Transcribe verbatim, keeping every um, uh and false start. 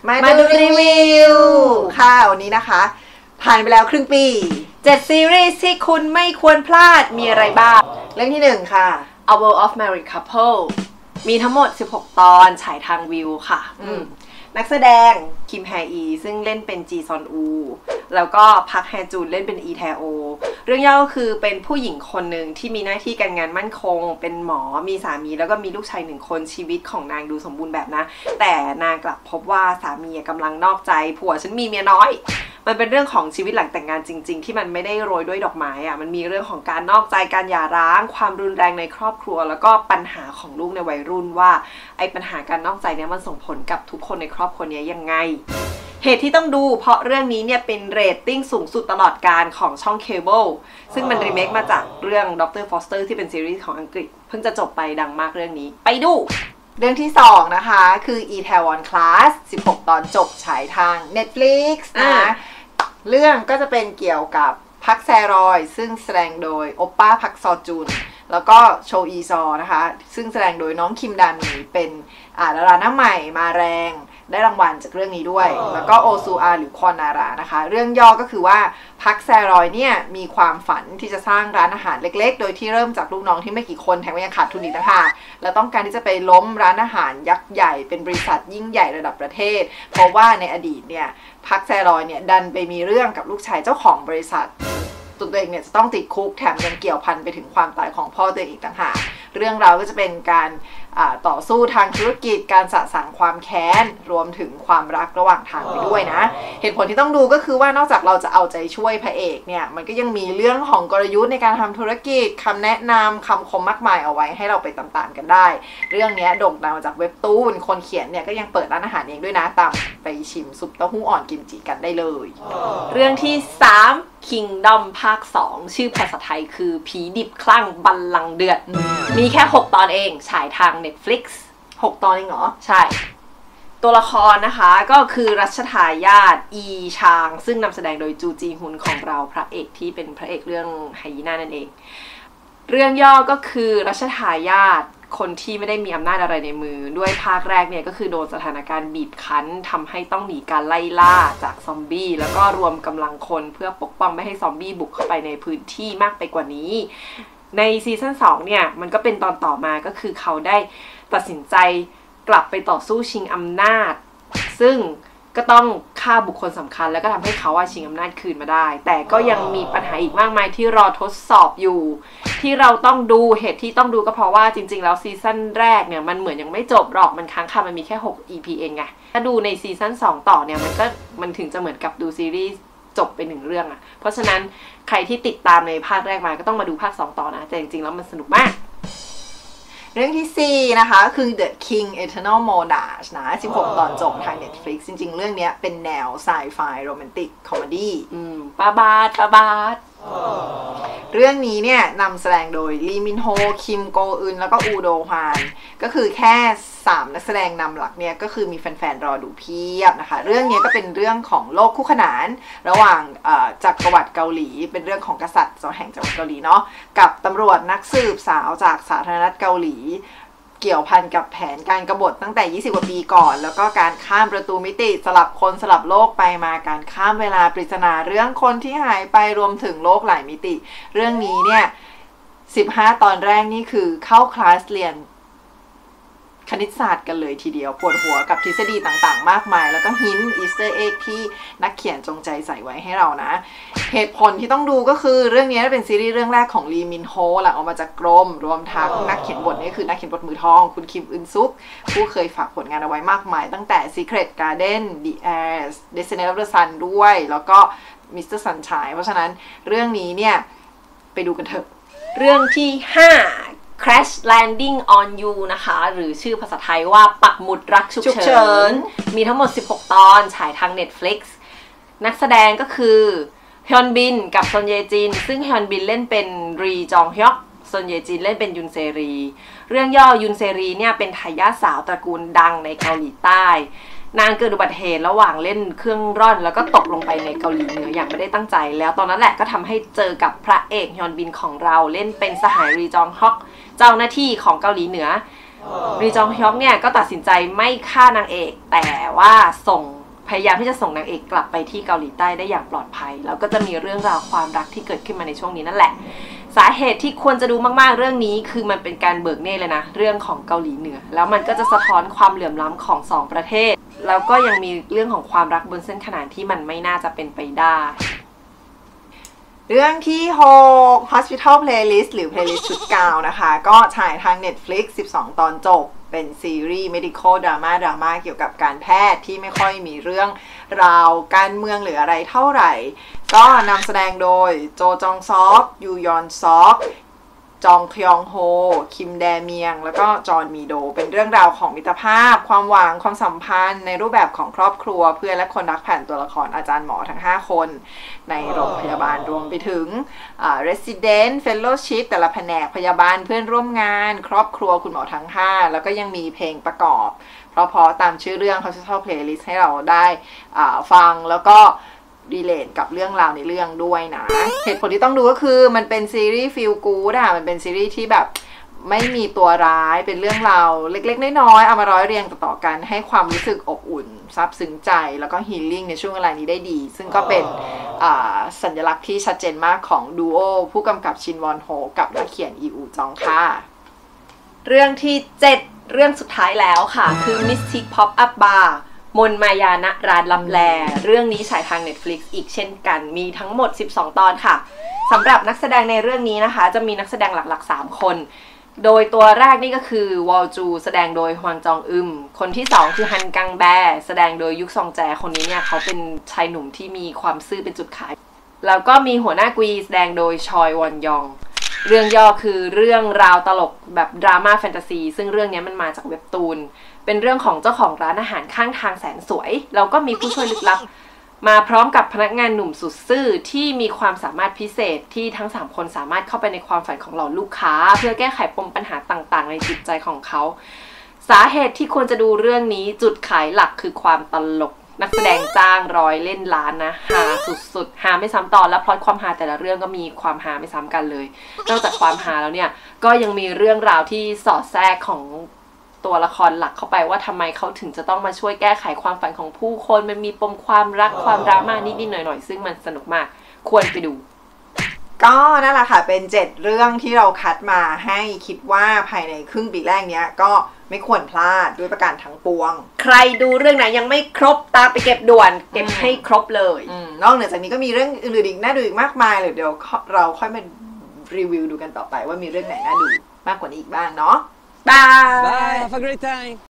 มาดูรีวิวค่ะวันนี้นะคะผ่านไปแล้วครึ่งปีเจ็ดซีรีส์ที่คุณไม่ควรพลาดมีอะไรบ้างเรื่องที่หนึ่งค่ะ A World of Married Couple มีทั้งหมดสิบหกตอนฉายทางวิวค่ะนักแสดงคิมแฮอีซึ่งเล่นเป็นจีซอนอูแล้วก็พักแฮจูนเล่นเป็นอีแทโอเรื่องย่อก็คือเป็นผู้หญิงคนหนึ่งที่มีหน้าที่การงานมั่นคงเป็นหมอมีสามีแล้วก็มีลูกชายหนึ่งคนชีวิตของนางดูสมบูรณ์แบบนะแต่นางกลับพบว่าสามีกำลังนอกใจผัวฉันมีเมียน้อยมันเป็นเรื่องของชีวิตหลังแต่งงานจริงๆที่มันไม่ได้โรยด้วยดอกไม้อะมันมีเรื่องของการนอกใจการหย่าร้างความรุนแรงในครอบครัวแล้วก็ปัญหาของลูกในวัยรุ่นว่าไอ้ปัญหาการนอกใจเนี่ยมันส่งผลกับทุกคนในครอบครัวนี้ยังไงเหตุที่ต้องดูเพราะเรื่องนี้เนี่ยเป็นเรตติ้งสูงสุดตลอดการของช่องเคเบิลซึ่งมันรีเมคมาจากเรื่องด็อกเตอร์ฟอสเตอร์ที่เป็นซีรีส์ของอังกฤษเพิ่งจะจบไปดังมากเรื่องนี้ไปดูเรื่องที่สองนะคะคือ Itaewon Class สิบหกตอนจบฉายทาง Netflix นะเรื่องก็จะเป็นเกี่ยวกับพักแซรอยซึ่งแสดงโดยโอปป้าพักซอจุนแล้วก็โชอีซอนะคะซึ่งแสดงโดยน้องคิมดามีเป็นดาราหน้าใหม่มาแรงได้รางวัลจากเรื่องนี้ด้วยแล้วก็โอซูอาหรือควอนารานะคะเรื่องย่อก็คือว่าพักแซรอยเนี่ยมีความฝันที่จะสร้างร้านอาหารเล็กๆโดยที่เริ่มจากลูกน้องที่ไม่กี่คนแถมยังขาดทุนอีกนะคะแล้วต้องการที่จะไปล้มร้านอาหารยักษ์ใหญ่เป็นบริษัทยิ่งใหญ่ระดับประเทศเพราะว่าในอดีตเนี่ยพักแซรอยเนี่ยดันไปมีเรื่องกับลูกชายเจ้าของบริษัทตัวเองเนี่ยจะต้องติดคุกแถมยังเกี่ยวพันไปถึงความตายของพ่อตัวเองอีกต่างหากเรื่องราวก็จะเป็นการต่อสู้ทางธุรกิจการสะสางความแค้นรวมถึงความรักระหว่างทางไปด้วยนะเหตุผลที่ต้องดูก็คือว่านอกจากเราจะเอาใจช่วยพระเอกเนี่ยมันก็ยังมีเรื่องของกลยุทธ์ในการทำธุรกิจคำแนะนำคำคมมากมายเอาไว้ให้เราไปตามๆกันได้เรื่องนี้โด่งดังมาจากเว็บตูนคนเขียนเนี่ยก็ยังเปิดร้านอาหารเองด้วยนะตามไปชิมซุปเต้าหู้อ่อนกิมจิกันได้เลยเรื่องที่สามKingdom ภาคสองชื่อภาษาไทยคือผีดิบคลั่งบัลลังก์เดือดมีแค่หกตอนเองฉายทาง Netflix หกตอนเองเหรอใช่ตัวละครนะคะก็คือรัชทายาทอีชางซึ่งนำแสดงโดยจูจีฮุนของเราพระเอกที่เป็นพระเอกเรื่องไฮยีน่านั่นเองเรื่องย่อก็คือรัชทายาทคนที่ไม่ได้มีอำนาจอะไรในมือด้วยภาคแรกเนี่ยก็คือโดนสถานการณ์บีบคั้นทำให้ต้องหนีการไล่ล่าจากซอมบี้แล้วก็รวมกำลังคนเพื่อปกป้องไม่ให้ซอมบี้บุกเข้าไปในพื้นที่มากไปกว่านี้ในซีซั่นสองเนี่ยมันก็เป็นตอนต่อมาก็คือเขาได้ตัดสินใจกลับไปต่อสู้ชิงอำนาจซึ่งก็ต้องฆ่าบุคคลสำคัญแล้วก็ทำให้เขาชิงอำนาจคืนมาได้แต่ก็ยังมีปัญหาอีกมากมายที่รอทดสอบอยู่ที่เราต้องดูเหตุที่ต้องดูก็เพราะว่าจริงๆแล้วซีซั่นแรกเนี่ยมันเหมือนยังไม่จบหรอกมันค้างคามันมีแค่หก อี พี เองไงถ้าดูในซีซั่นสองต่อเนี่ยมันก็มันถึงจะเหมือนกับดูซีรีส์จบไปหนึ่งเรื่องอะเพราะฉะนั้นใครที่ติดตามในภาคแรกมาก็ต้องมาดูภาคสองต่อนะแต่จริงๆแล้วมันสนุกมากเรื่องที่สี่นะคะคือ The King Eternal Monarch นะสิบหกตอนจบทาง Netflix จริงๆเรื่องนี้เป็นแนวไซไฟโรแมนติกคอมเมดี้อืมปาบาดปาบาดเรื่องนี้เนี่ยนำแสดงโดยลีมินโฮคิมโกอึนแล้วก็อูโดฮวานก็คือแค่สามนักแสดงนำหลักเนี่ยก็คือมีแฟนๆรอดูเพียบนะคะเรื่องนี้ก็เป็นเรื่องของโลกคู่ขนานระหว่างจักรวรรดิเกาหลีเป็นเรื่องของกษัตริย์แห่งจักรวรรดิเกาหลีเนาะกับตำรวจนักสืบสาวจากสาธารณรัฐเกาหลีเกี่ยวพันกับแผนการกบฏตั้งแต่ยี่สิบกว่าปีก่อนแล้วก็การข้ามประตูมิติสลับคนสลับโลกไปมาการข้ามเวลาปริศนาเรื่องคนที่หายไปรวมถึงโลกหลายมิติเรื่องนี้เนี่ยสิบห้าตอนแรกนี่คือเข้าคลาสเรียนคณิตศาสตร์กันเลยทีเดียวปวดหัวกับทฤษฎีต่างๆมากมายแล้วก็หินอีสเตอร์เอ็กที่นักเขียนจงใจใส่ไว้ให้เรานะเหตุผลที่ต้องดูก็คือเรื่องนี้เป็นซีรีส์เรื่องแรกของลีมินโฮหลังออกมาจากกรมรวมทั้งนักเขียนบทนี่คือนักเขียนบทมือทองคุณคิมอึนซุกผู้เคยฝากผลงานเอาไว้มากมายตั้งแต่ Secret Garden The Heirs Descendants of the Sun ด้วยแล้วก็ มิสเตอร์ Sunshine เพราะฉะนั้นเรื่องนี้เนี่ยไปดูกันเถอะเรื่องที่ห้าCrash Landing on You นะคะหรือชื่อภาษาไทยว่าปักหมุดรักฉุกเฉินมีทั้งหมดสิบหกตอนฉายทาง Netflix นักแสดงก็คือฮยอนบินกับซอนเยจินซึ่งฮยอนบินเล่นเป็นรีจองฮยอกซอนเยจินเล่นเป็นยุนเซรีเรื่องย่อยุนเซรีเนี่ยเป็นทายาทสาวตระกูลดังในเกาหลีใต้นางเกิดอุบัติเหตุระหว่างเล่นเครื่องร่อนแล้วก็ตกลงไปในเกาหลีเหนืออย่างไม่ได้ตั้งใจแล้วตอนนั้นแหละก็ทำให้เจอกับพระเอกฮยอนบินของเราเล่นเป็นสหายรีจองฮอกเจ้าหน้าที่ของเกาหลีเหนือรีจองฮยอกเนี่ยก็ตัดสินใจไม่ฆ่านางเอกแต่ว่าส่งพยายามที่จะส่งนางเอกกลับไปที่เกาหลีใต้ได้อย่างปลอดภัยแล้วก็จะมีเรื่องราวความรักที่เกิดขึ้นมาในช่วงนี้นั่นแหละสาเหตุที่ควรจะดูมากๆเรื่องนี้คือมันเป็นการเบิกเนตรเลยนะเรื่องของเกาหลีเหนือแล้วมันก็จะสะท้อนความเหลื่อมล้ำของสองประเทศแล้วก็ยังมีเรื่องของความรักบนเส้นขนานที่มันไม่น่าจะเป็นไปได้เรื่องที่หก Hospital Playlist หรือ Playlist ชุดเก่านะคะก็ฉายทาง Netflix สิบสอง ตอนจบเป็นซีรีส์ medical drama drama เกี่ยวกับการแพทย์ที่ไม่ค่อยมีเรื่องราวการเมืองหรืออะไรเท่าไหร่ก็นำแสดงโดยโจจองซอกยูยอนซอกจองคยองโฮคิมแดเมียงแล้วก็จอห์นมีโดเป็นเรื่องราวของมิตรภาพความหวังความสัมพันธ์ในรูปแบบของครอบครัวเพื่อนและคนรักแผ่นตัวละครอาจารย์หมอทั้งห้าคนในโรงพยาบาลรวมไปถึง Resident Fellowship แต่ละแผนกพยาบาลเพื่อนร่วมงานครอบครัวคุณหมอทั้งห้าแล้วก็ยังมีเพลงประกอบเพราะเพราะตามชื่อเรื่อง Hospital Playlist ให้เราได้ฟังแล้วก็รีเลทกับเรื่องราวในเรื่องด้วยนะเหตุผลที่ต้องดูก็คือมันเป็นซีรีส์ฟีลกู๊ดอะมันเป็นซีรีส์ที่แบบไม่มีตัวร้ายเป็นเรื่องราวเล็กๆน้อยๆเอามาร้อยเรียงต่อๆกันให้ความรู้สึกอบอุ่นซาบซึ้งใจแล้วก็ฮีลลิ่งในช่วงเวลานี้ได้ดีซึ่งก็เป็นสัญลักษณ์ที่ชัดเจนมากของดูโอผู้กำกับชินวอนโฮกับนักเขียนอีอูจองค่ะเรื่องที่เจ็ดเรื่องสุดท้ายแล้วค่ะคือ Mystic Pop-up Barมนมายาณร้านลับแลเรื่องนี้ฉายทาง Netflix อีกเช่นกันมีทั้งหมดสิบสองตอนค่ะสำหรับนักแสดงในเรื่องนี้นะคะจะมีนักแสดงหลักๆสามคนโดยตัวแรกนี่ก็คือวอลจูแสดงโดยฮวางจองอึมคนที่สองคือฮันกังแบแสดงโดยยุคซองแจคนนี้เนี่ยเขาเป็นชายหนุ่มที่มีความซื่อเป็นจุดขายแล้วก็มีหัวหน้ากวีแสดงโดยชอยวอนยองเรื่องย่อคือเรื่องราวตลกแบบดราม่าแฟนตาซีซึ่งเรื่องนี้มันมาจากเว็บตูนเป็นเรื่องของเจ้าของร้านอาหารข้างทางแสนสวยแล้วก็มีผู้ช่วยลึกลับมาพร้อมกับพนักงานหนุ่มสุดซื่อที่มีความสามารถพิเศษที่ทั้งสามคนสามารถเข้าไปในความฝันของเหล่าลูกค้าเพื่อแก้ไขปมปัญหาต่างๆในจิตใจของเขาสาเหตุที่ควรจะดูเรื่องนี้จุดขายหลักคือความตลกนักแสดงจ้างร้อยเล่นล้านนะฮาสุดๆฮาไม่ซ้ำตอนและพล็อตความฮาแต่ละเรื่องก็มีความฮาไม่ซ้ำกันเลยนอกจากความฮาแล้วเนี่ยก็ยังมีเรื่องราวที่สอดแทรกของตัวละครหลักเข้าไปว่าทำไมเขาถึงจะต้องมาช่วยแก้ไขความฝันของผู้คนมันมีปมความรักความดราม่านิดๆหน่อยๆซึ่งมันสนุกมากควรไปดูก็นั่นแหละค่ะเป็นเจ็ดเรื่องที่เราคัดมาให้คิดว่าภายในครึ่งปีแรกเนี้ยก็ไม่ควรพลาดด้วยประการทั้งปวงใครดูเรื่องไหนยังไม่ครบตามไปเก็บด่วนเก็บให้ครบเลยนอกเหนือจากนี้ก็มีเรื่องอื่นๆอีกน่าดูอีกมากมายเลยเดี๋ยวเราค่อยมารีวิวดูกันต่อไปว่ามีเรื่องไหนน่าดูมากกว่านี้อีกบ้างเนาะ Bye. Bye. Have a great time.